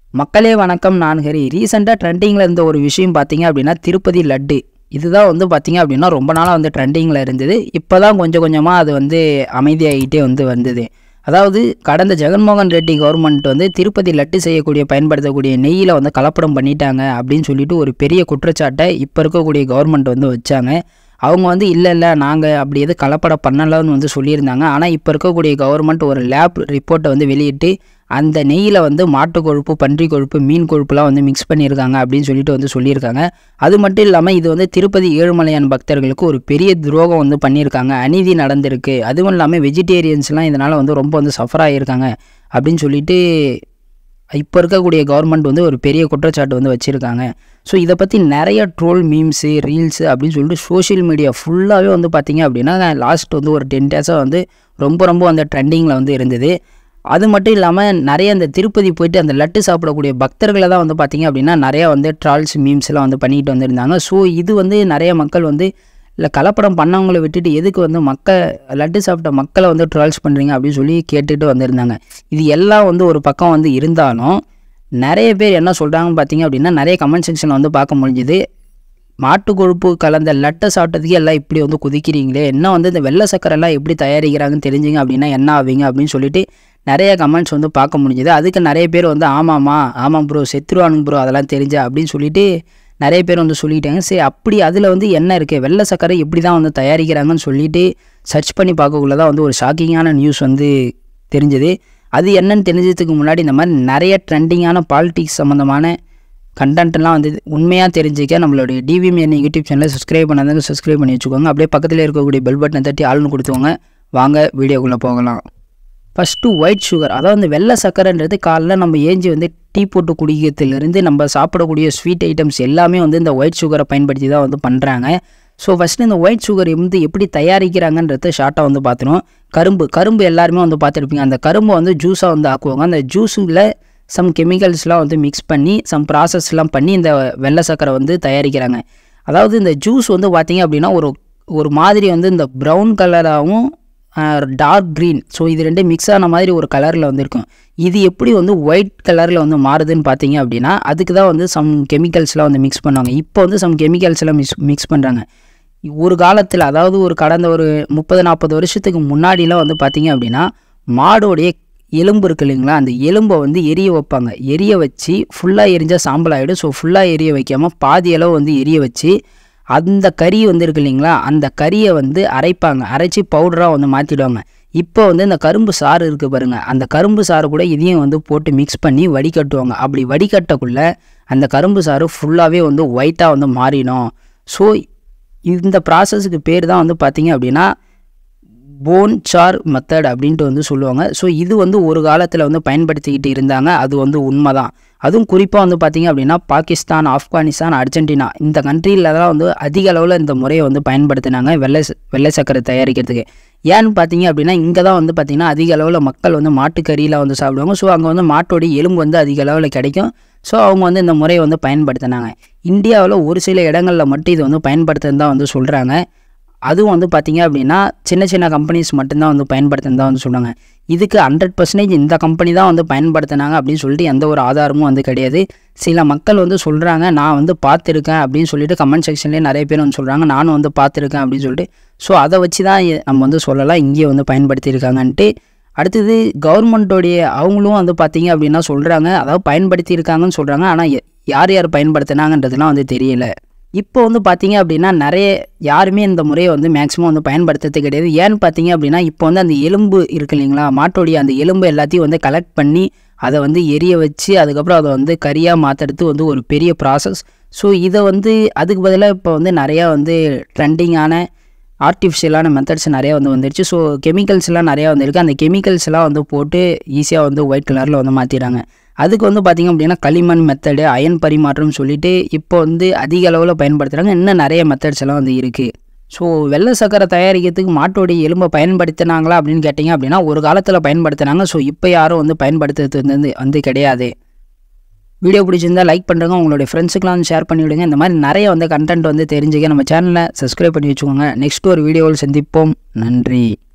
மக்களே வணக்கம். நான் ஹரி. ரீசெண்டாக ட்ரெண்டிங்கில் இருந்த ஒரு விஷயம் பார்த்தீங்க அப்படின்னா திருப்பதி லட்டு. இதுதான் வந்து பார்த்தீங்க அப்படின்னா ரொம்ப நாளாக வந்து ட்ரெண்டிங்கில் இருந்தது. இப்போ தான் கொஞ்சம் கொஞ்சமாக அது வந்து அமைதியாகிட்டே வந்தது. அதாவது கடந்த ஜெகன்மோகன் ரெட்டி கவர்மெண்ட் வந்து திருப்பதி லட்டு செய்யக்கூடிய பயன்படுத்தக்கூடிய நெய்யில் வந்து கலப்படம் பண்ணிட்டாங்க அப்படின்னு சொல்லிட்டு ஒரு பெரிய குற்றச்சாட்டை இப்போ இருக்கக்கூடிய கவர்மெண்ட் வந்து வச்சாங்க. அவங்க வந்து இல்லை நாங்கள் அப்படி எது கலப்படம் பண்ணலான்னு வந்து சொல்லியிருந்தாங்க. ஆனால் இப்போ இருக்கக்கூடிய கவர்மெண்ட் ஒரு லேப் ரிப்போர்ட்டை வந்து வெளியிட்டு அந்த நெய்யில் வந்து மாட்டு கொழுப்பு, பன்றி கொழுப்பு, மீன் கொழுப்புலாம் வந்து மிக்ஸ் பண்ணியிருக்காங்க அப்படின்னு சொல்லிட்டு வந்து சொல்லியிருக்காங்க. அது மட்டும் இல்லாமல் இது வந்து திருப்பதி ஏழுமலையான் பக்தர்களுக்கு ஒரு பெரிய துரோகம் வந்து பண்ணியிருக்காங்க, அநீதி நடந்திருக்கு. அதுவும் இல்லாமல் வெஜிடேரியன்ஸ்லாம் இதனால் வந்து ரொம்ப வந்து சஃபர் ஆகியிருக்காங்க அப்படின்னு சொல்லிட்டு இப்போ இருக்கக்கூடிய கவர்மெண்ட் வந்து ஒரு பெரிய குற்றச்சாட்டு வந்து வச்சுருக்காங்க. ஸோ இதை பற்றி நிறைய ட்ரோல், மீம்ஸு, ரீல்ஸு அப்படின்னு சொல்லிட்டு சோஷியல் மீடியா ஃபுல்லாகவே வந்து பார்த்திங்க அப்படின்னா லாஸ்ட் வந்து ஒரு 10 days வந்து ரொம்ப அந்த ட்ரெண்டிங்கில் வந்து இருந்தது. அது மட்டும் இல்லாமல் நிறைய அந்த திருப்பதி போயிட்டு அந்த லட்டு சாப்பிடக்கூடிய பக்தர்களை தான் வந்து பார்த்திங்க அப்படின்னா நிறையா வந்து ட்ரால்ஸ், மீம்ஸ்லாம் வந்து பண்ணிக்கிட்டு வந்துருந்தாங்க. ஸோ இது வந்து நிறைய மக்கள் வந்து இல்லை கலப்படம் பண்ணவங்களை விட்டுட்டு எதுக்கு வந்து லட்டு சாப்பிட்ட மக்களை வந்து ட்ரால்ஸ் பண்ணுறீங்க அப்படின்னு சொல்லி கேட்டுட்டு வந்திருந்தாங்க. இது எல்லாம் வந்து ஒரு பக்கம் வந்து இருந்தாலும் நிறைய பேர் என்ன சொல்கிறாங்கன்னு பார்த்தீங்க அப்படின்னா நிறைய கமெண்ட் செக்ஷனில் வந்து பார்க்க முடிஞ்சுது. மாட்டு கொழுப்பு கலந்த லட்டை சாப்பிட்டதுக்கு எல்லாம் இப்படி வந்து குதிக்கிறீங்களே, என்ன வந்து இந்த வெள்ளை சக்கரெல்லாம் எப்படி தயாரிக்கிறாங்கன்னு தெரிஞ்சுங்க அப்படின்னா என்ன ஆவீங்க அப்படின்னு சொல்லிட்டு நிறைய கமெண்ட்ஸ் வந்து பார்க்க முடிஞ்சுது. அதுக்கு நிறைய பேர் வந்து ஆமாம் ப்ரோ, செத்துருவானுங்க ப்ரோ அதெல்லாம் தெரிஞ்சா அப்படின்னு சொல்லிட்டு நிறைய பேர் வந்து சொல்லிட்டாங்க. சரி, அப்படி அதில் வந்து என்ன இருக்குது, வெள்ளை சக்கரை எப்படி தான் வந்து தயாரிக்கிறாங்கன்னு சொல்லிட்டு சர்ச் பண்ணி பார்க்கக்குள்ள தான் வந்து ஒரு ஷாக்கிங்கான நியூஸ் வந்து தெரிஞ்சுது. அது என்னன்னு தெரிஞ்சதுக்கு முன்னாடி இந்த மாதிரி நிறைய ட்ரெண்டிங்கான பாலிடிக்ஸ் சம்மந்தமான கண்டென்ட்லாம் வந்து உண்மையாக தெரிஞ்சிக்க நம்மளுடைய டிவிஎம் யூடியூப் சேனலை சப்ஸ்கிரைப் பண்ணாதவங்க சப்ஸ்கிரைப் பண்ணி வச்சுக்கோங்க. அப்படியே பக்கத்தில் இருக்கக்கூடிய பெல் பட்டனை தட்டி ஆள்னு கொடுத்துக்கோங்க. வாங்க வீடியோக்குள்ளே போகலாம். ஃபஸ்ட்டு ஒயிட் சுகர், அதாவது இந்த வெள்ளை சக்கரைன்றது காலைல நம்ம ஏஞ்சி வந்து டீ போட்டு குடிக்கிறதுலேருந்து நம்ம சாப்பிடக்கூடிய ஸ்வீட் ஐட்டம்ஸ் எல்லாமே வந்து இந்த ஒயிட் சுகரை பயன்படுத்தி தான் வந்து பண்ணுறாங்க. ஸோ ஃபஸ்ட்டு இந்த ஒயிட் சுகர் வந்து எப்படி தயாரிக்கிறாங்கன்றது ஷார்ட்டாக வந்து பார்த்துருவோம். கரும்பு எல்லாருமே வந்து பார்த்துருப்பீங்க. அந்த கரும்பை வந்து ஜூஸாக வந்து ஆக்குவாங்க. அந்த ஜூஸில் சம் கெமிக்கல்ஸ்லாம் வந்து மிக்ஸ் பண்ணி ப்ராசஸ்லாம் பண்ணி இந்த வெள்ளை சக்கரை வந்து தயாரிக்கிறாங்க. அதாவது இந்த ஜூஸ் வந்து பார்த்திங்க அப்படின்னா ஒரு மாதிரி வந்து இந்த ப்ரௌன் கலராகவும் டார்க் க்ரீன், ஸோ இது ரெண்டு மிக்ஸ் ஆன மாதிரி ஒரு கலரில் வந்து இருக்கும். இது எப்படி வந்து ஒயிட் கலரில் வந்து மாறுதுன்னு பார்த்தீங்க அப்படின்னா அதுக்கு தான் வந்து சம் கெமிக்கல்ஸ்லாம் வந்து மிக்ஸ் பண்ணுவாங்க. இப்போ வந்து சம் கெமிக்கல்ஸ்லாம் மிக்ஸ் பண்ணுறாங்க. ஒரு காலத்தில், அதாவது கடந்த ஒரு 30-40 வருஷத்துக்கு முன்னாடிலாம் வந்து பார்த்திங்க அப்படின்னா மாடோடைய எலும்பு இருக்குது இல்லைங்களா, அந்த எலும்பை வந்து எரிய வைப்பாங்க. எரிய வச்சு ஃபுல்லாக எரிஞ்சால் சாம்பல் ஆகிடும். ஸோ ஃபுல்லாக எரிய வைக்காமல் பாதி அளவு வந்து எரிய வச்சு அந்த கறி வந்து இருக்கு இல்லைங்களா, அந்த கறியை வந்து அரைச்சி பவுடராக வந்து மாற்றிடுவாங்க. இப்போ வந்து இந்த கரும்பு சாறு இருக்குது பாருங்கள், அந்த கரும்பு சாறு கூட இதையும் வந்து போட்டு மிக்ஸ் பண்ணி வடிகட்டுவாங்க. அப்படி வடிகட்டக்குள்ளே அந்த கரும்பு சாறு ஃபுல்லாகவே வந்து ஒயிட்டாக வந்து மாறிடும். ஸோ இந்த ப்ராசஸுக்கு பேர் தான் வந்து பார்த்திங்க அப்படின்னா போன் சார் மெத்தட் அப்படின்ட்டு வந்து சொல்லுவாங்க. ஸோ இது வந்து ஒரு காலத்தில் வந்து பயன்படுத்திக்கிட்டு இருந்தாங்க. அது வந்து உண்மை தான். அதுவும் குறிப்பாக வந்து பார்த்திங்க அப்படின்னா பாகிஸ்தான், ஆப்கானிஸ்தான், அர்ஜென்டினா இந்த கண்ட்ரியில் தான் வந்து அதிக அளவில் இந்த முறையை வந்து பயன்படுத்தினாங்க வெள்ளை சக்கரை தயாரிக்கிறதுக்கு. ஏன்னு பார்த்தீங்க அப்படின்னா இங்கே தான் வந்து பார்த்திங்கன்னா அதிக அளவில் மக்கள் வந்து மாட்டுக்கறியில் வந்து சாப்பிடுவாங்க. ஸோ அங்கே வந்து மாட்டோடைய எலும்பு வந்து அதிக அளவில் கிடைக்கும். ஸோ அவங்க வந்து இந்த முறையை வந்து பயன்படுத்தினாங்க. இந்தியாவில் ஒரு சில இடங்களில் மட்டும் இது வந்து பயன்படுத்துன்னு தான் வந்து சொல்கிறாங்க. அதுவும் வந்து பார்த்திங்க அப்படின்னா சின்ன கம்பெனிஸ் மட்டும்தான் வந்து பயன்படுத்துன்னு தான் வந்து சொல்கிறாங்க. இதுக்கு 100% இந்த கம்பெனி தான் வந்து பயன்படுத்தினாங்க அப்படின்னு சொல்லிட்டு எந்த ஒரு ஆதாரமும் வந்து கிடையாது. சில மக்கள் வந்து சொல்கிறாங்க, நான் வந்து பார்த்துருக்கேன் அப்படின்னு சொல்லிட்டு கமெண்ட் செக்ஷன்லேயே நிறைய பேர் வந்து சொல்கிறாங்க, நானும் வந்து பார்த்துருக்கேன் அப்படின்னு சொல்லிட்டு. ஸோ அதை வச்சு தான் நம்ம வந்து சொல்லலாம் இங்கேயே வந்து பயன்படுத்தியிருக்காங்கன்ட்டு. அடுத்தது கவர்மெண்ட்டோடைய அவங்களும் வந்து பார்த்திங்க அப்படின்னா சொல்கிறாங்க, அதாவது பயன்படுத்தியிருக்காங்கன்னு சொல்கிறாங்க. ஆனால் யார் பயன்படுத்தினாங்கன்றதுலாம் வந்து தெரியல. இப்போ வந்து பார்த்திங்க அப்படின்னா யாருமே இந்த முறையை வந்து மேக்ஸிமம் வந்து பயன்படுத்துறது கிடையாது. ஏன்னு பார்த்தீங்க அப்படின்னா இப்போ வந்து அந்த எலும்பு இருக்குது இல்லைங்களா, மாட்டோடைய அந்த எலும்பு எல்லாத்தையும் வந்து கலெக்ட் பண்ணி அதை வந்து எரிய வச்சு அதுக்கப்புறம் அதை வந்து கறியாக மாற்றுறது வந்து ஒரு பெரிய ப்ராசஸ். ஸோ இதை வந்து அதுக்கு பதிலாக இப்போ வந்து நிறையா வந்து ட்ரெண்டிங்கான ஆர்டிஃபிஷியலான மெத்தட்ஸ் நிறையா வந்து வந்துடுச்சு. ஸோ கெமிக்கல்ஸ்லாம் நிறையா வந்துருக்கு. அந்த கெமிக்கல்ஸ்லாம் வந்து போட்டு ஈஸியாக வந்து ஒயிட் கலரில் வந்து மாற்றிடுறாங்க. அதுக்கு வந்து பார்த்திங்க அப்படின்னா களிமண் மெத்தடு, அயன் பரிமாற்றம்னு சொல்லிட்டு இப்போ வந்து அதிக அளவில் பயன்படுத்துகிறாங்க. இன்னும் நிறைய மெத்தட்ஸ் எல்லாம் வந்து இருக்குது. ஸோ வெள்ளை சக்கரை தயாரிக்கிறதுக்கு மாட்டோடைய எலும்பை பயன்படுத்தினாங்களா அப்படின்னு கேட்டிங்க அப்படின்னா ஒரு காலத்தில் பயன்படுத்தினாங்க. ஸோ இப்போ யாரும் வந்து பயன்படுத்துறது வந்து கிடையாது. வீடியோ பிடிச்சிருந்தால் லைக் பண்ணுறங்க, உங்களுடைய ஃப்ரெண்ட்ஸுக்கெலாம் ஷேர் பண்ணிவிடுங்க. இந்த மாதிரி நிறைய வந்து கண்டென்ட் வந்து தெரிஞ்சுக்க நம்ம சேனலை சப்ஸ்கிரைப் பண்ணி வச்சுக்கோங்க. நெக்ஸ்ட் ஒரு வீடியோவில் சந்திப்போம். நன்றி.